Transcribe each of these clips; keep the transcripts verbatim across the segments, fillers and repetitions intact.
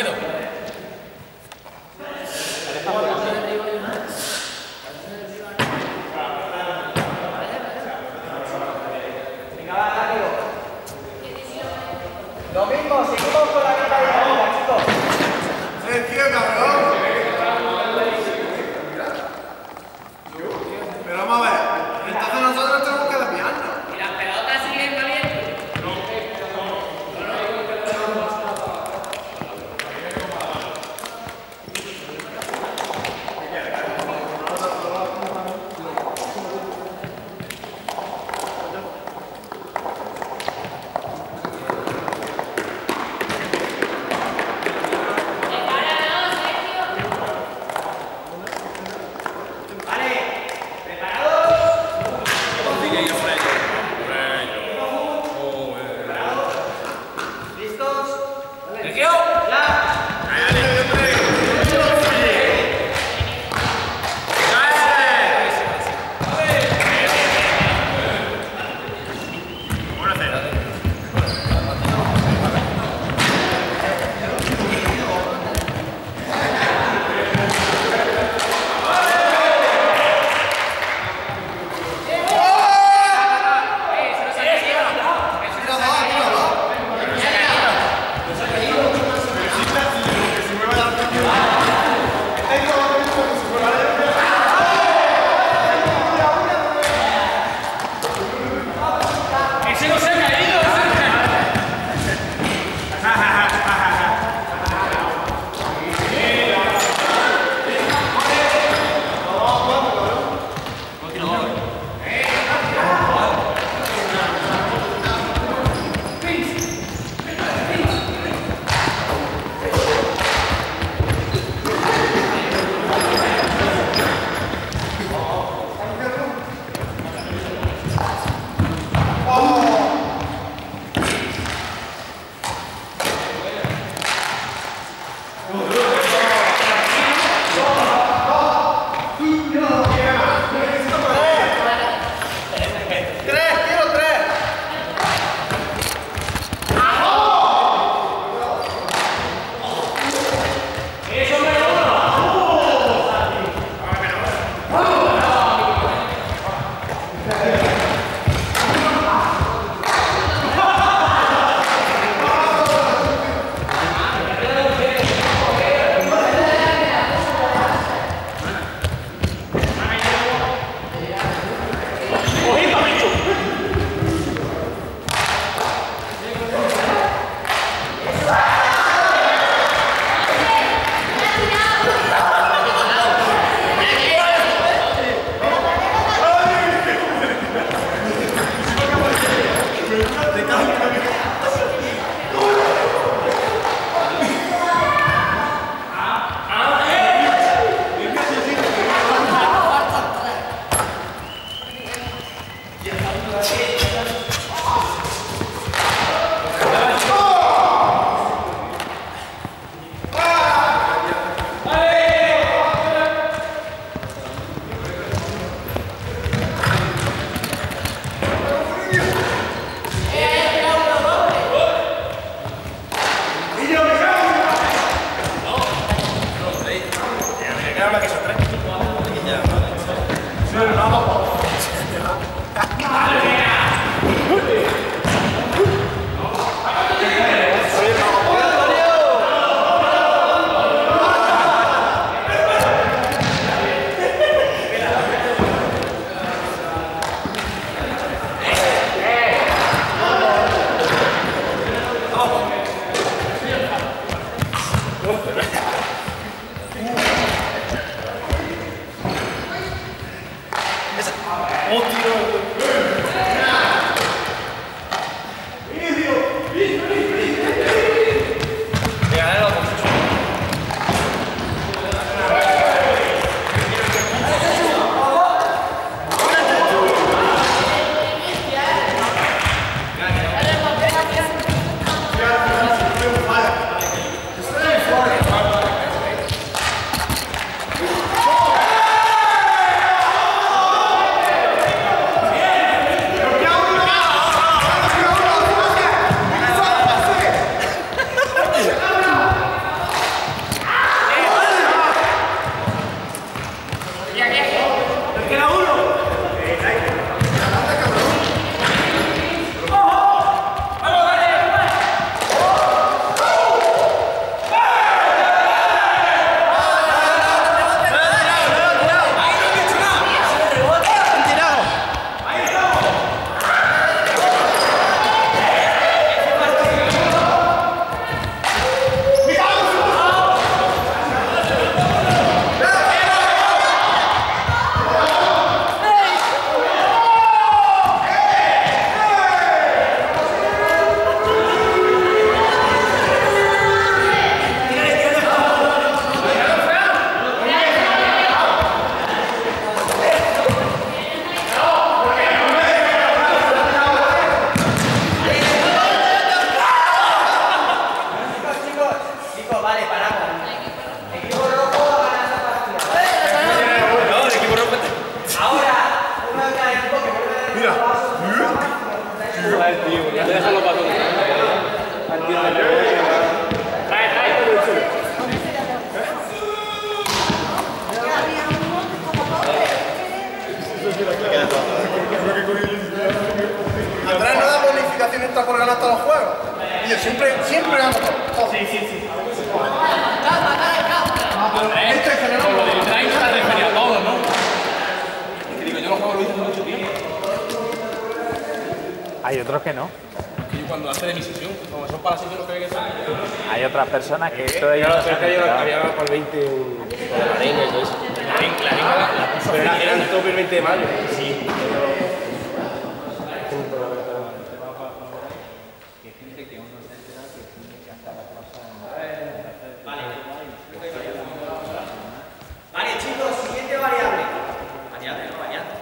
quedo. Lo mismo, seguimos con la gata de la chicos. ¡Eh, tío, cabrón! Pero vamos a ver, entonces nosotros tenemos que desviarnos. ¿Y las pelotas siguen calientes? No. lucha por ganar todos los juegos. Y yo siempre, siempre gano todo. Sí, sí, sí. Andrés, este es general. Con lo del treinta te refería a todo, ¿no? Que digo, yo los juegos lo hice hace mucho tiempo. Hay otros que no. Que yo cuando hace de mi sesión, como son para la sesión, los que hay que hacer. Hay otras personas que esto de ellos Yo no se sé han que yo enterado. había por el veinte con la arenga y todo eso. La ring- la ringa la puso Pero era, Felipe. era el tope el veinte de mayo. Sí. Vale, chicos, siguiente variable. Variable, no variante.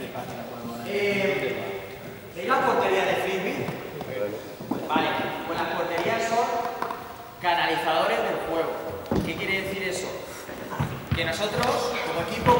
Eh, ¿Veis las porterías de frisbee? Vale, pues las porterías son canalizadores del juego. ¿Qué quiere decir eso? Que nosotros, como equipo,